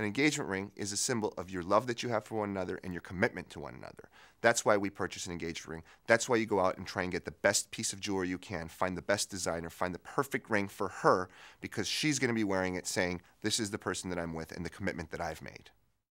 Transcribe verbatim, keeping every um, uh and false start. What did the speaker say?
An engagement ring is a symbol of your love that you have for one another and your commitment to one another. That's why we purchase an engagement ring. That's why you go out and try and get the best piece of jewelry you can, find the best designer, find the perfect ring for her, because she's going to be wearing it saying, this is the person that I'm with and the commitment that I've made.